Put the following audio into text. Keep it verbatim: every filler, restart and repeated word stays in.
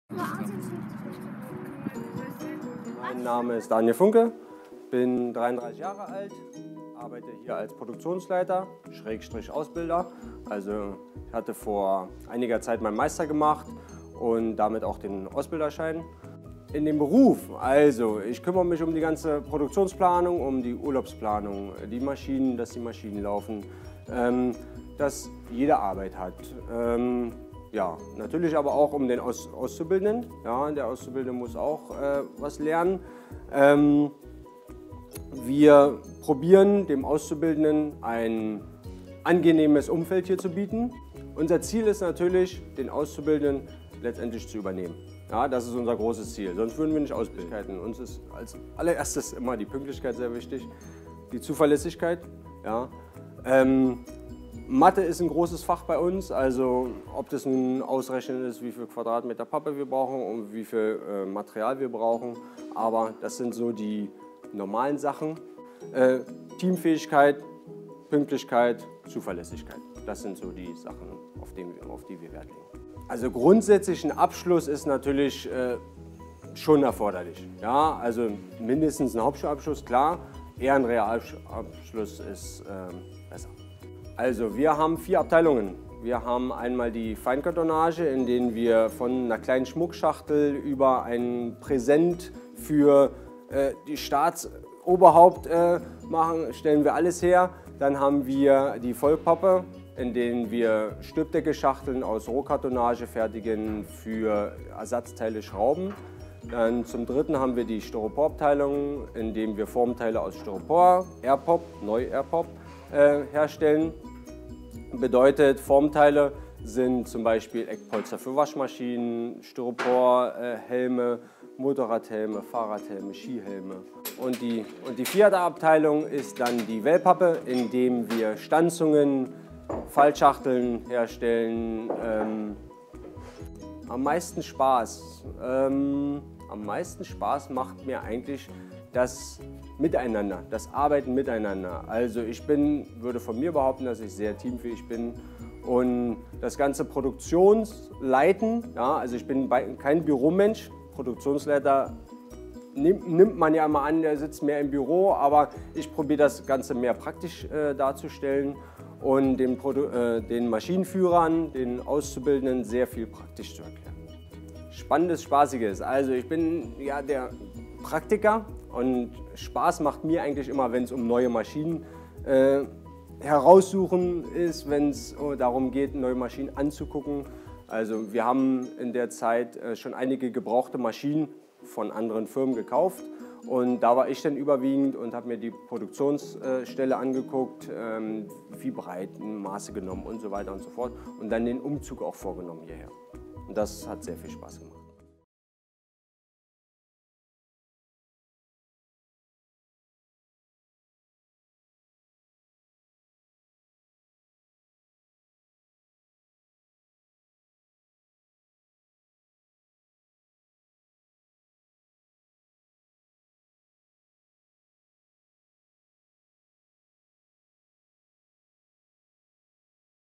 Mein Name ist Daniel Funke, bin dreiunddreißig Jahre alt, arbeite hier als Produktionsleiter, Schrägstrich Ausbilder. Also ich hatte vor einiger Zeit meinen Meister gemacht und damit auch den Ausbilderschein. In dem Beruf, also ich kümmere mich um die ganze Produktionsplanung, um die Urlaubsplanung, die Maschinen, dass die Maschinen laufen, ähm, dass jeder Arbeit hat. Ähm, ja, natürlich aber auch um den Aus Auszubildenden. Ja, der Auszubildende muss auch äh, was lernen. Ähm, wir probieren dem Auszubildenden ein angenehmes Umfeld hier zu bieten. Unser Ziel ist natürlich, den Auszubildenden letztendlich zu übernehmen. Ja, das ist unser großes Ziel, sonst würden wir nicht ausbilden. Uns ist als allererstes immer die Pünktlichkeit sehr wichtig, die Zuverlässigkeit. Ja. Ähm, Mathe ist ein großes Fach bei uns, also ob das nun ausrechnen ist, wie viel Quadratmeter Pappe wir brauchen und wie viel äh, Material wir brauchen, aber das sind so die normalen Sachen. Äh, Teamfähigkeit, Pünktlichkeit, Zuverlässigkeit, das sind so die Sachen, auf die, auf die wir Wert legen. Also grundsätzlich ein Abschluss ist natürlich äh, schon erforderlich. Ja, also mindestens ein Hauptschulabschluss, klar, eher ein Realabschluss ist äh, besser. Also wir haben vier Abteilungen. Wir haben einmal die Feinkartonage, in denen wir von einer kleinen Schmuckschachtel über ein Präsent für äh, die Staatsoberhaupt äh, machen, stellen wir alles her. Dann haben wir die Vollpappe, in denen wir Stülpdeckelschachteln aus Rohkartonage fertigen für Ersatzteile Schrauben. Dann zum dritten haben wir die Styroporabteilung, in denen wir Formteile aus Styropor, Airpop, Neu-Airpop äh, herstellen. Bedeutet, Formteile sind zum Beispiel Eckpolster für Waschmaschinen, Styropor-Helme, Motorradhelme, Fahrradhelme, Skihelme. Und die, und die vierte Abteilung ist dann die Wellpappe, in dem wir Stanzungen, Fallschachteln herstellen. Ähm, am meisten Spaß, ähm, am meisten Spaß macht mir eigentlich das Miteinander, das Arbeiten miteinander. Also ich bin, würde von mir behaupten, dass ich sehr teamfähig bin und das ganze Produktionsleiten, ja, also ich bin kein Büromensch, Produktionsleiter nimmt, nimmt man ja immer an, der sitzt mehr im Büro, aber ich probiere das Ganze mehr praktisch äh, darzustellen und den, äh, den Maschinenführern, den Auszubildenden sehr viel praktisch zu erklären. Spannendes, Spaßiges, also ich bin ja der Praktiker und Spaß macht mir eigentlich immer, wenn es um neue Maschinen äh, heraussuchen ist, wenn es darum geht, neue Maschinen anzugucken. Also wir haben in der Zeit äh, schon einige gebrauchte Maschinen von anderen Firmen gekauft und da war ich dann überwiegend und habe mir die Produktionsstelle angeguckt, ähm, wie breit, Maße genommen und so weiter und so fort und dann den Umzug auch vorgenommen hierher. Und das hat sehr viel Spaß gemacht.